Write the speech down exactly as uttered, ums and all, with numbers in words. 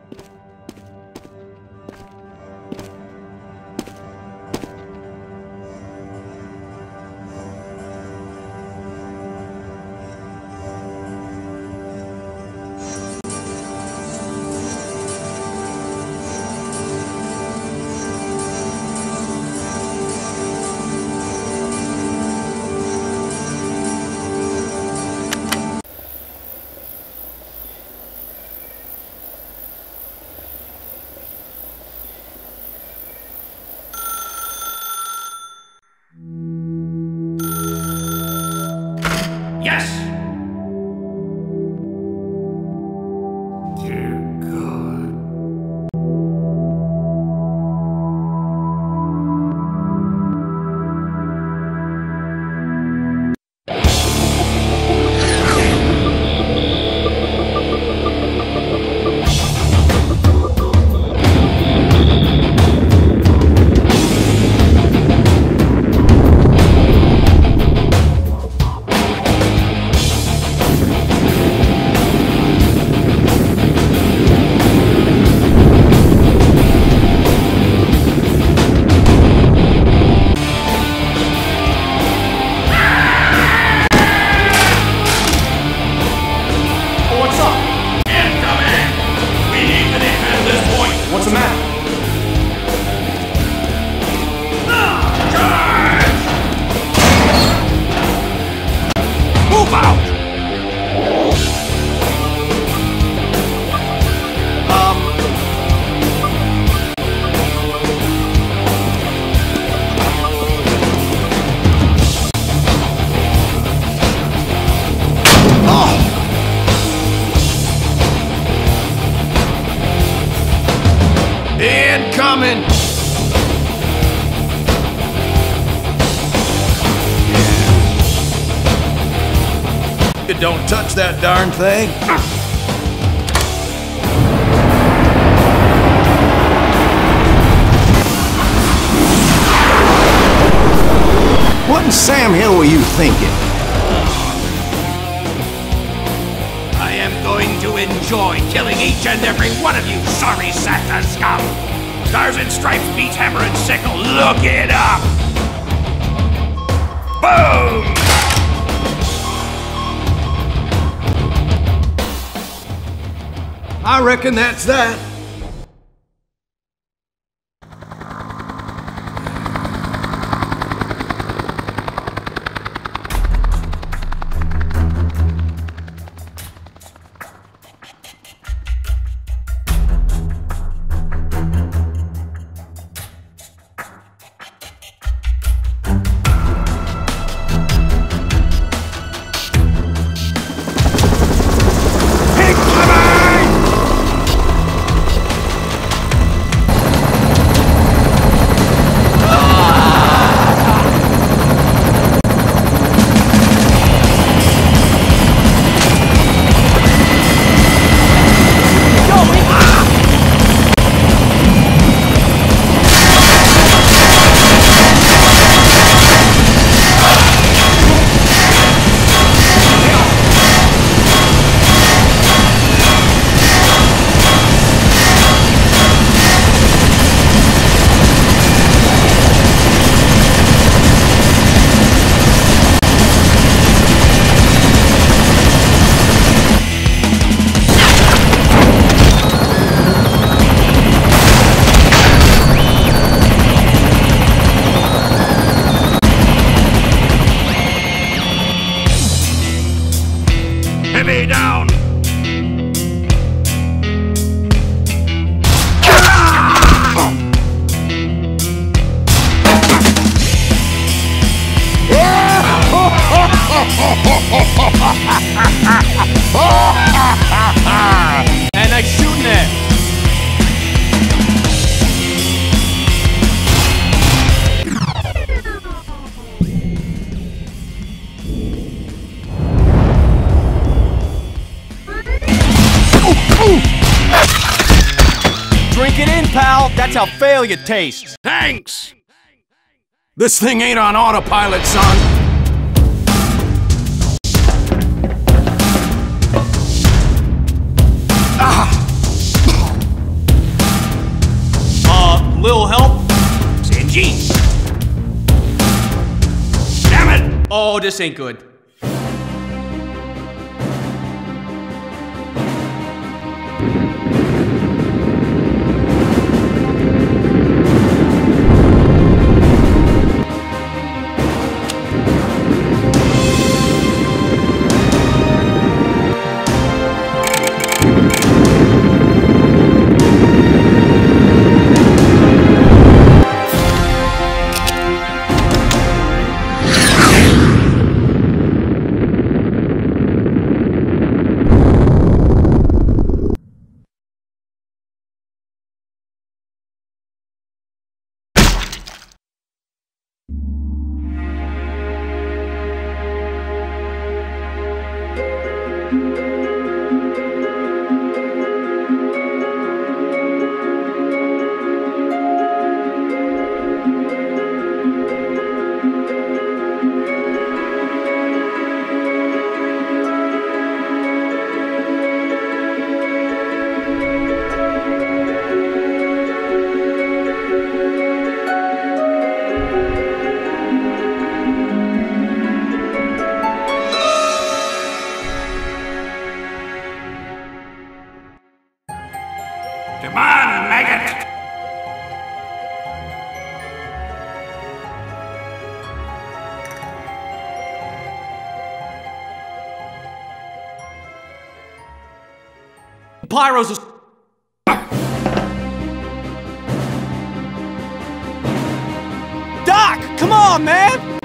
Yes! Dear God. What's the matter? Move out! Um... Oh! Incoming! You don't touch that darn thing. What in Sam Hill were you thinking? I am going to enjoy killing each and every one of you sorry Santa scum! Stars and Stripes beats Hammer and Sickle, look it up! Boom! I reckon that's that. Heavy down! And I shooting it. Drink it in, pal. That's how failure tastes. Thanks! This thing ain't on autopilot, son. Ah! Oh, this ain't good. Come on, maggot! Pyro's a... Doc, come on, man!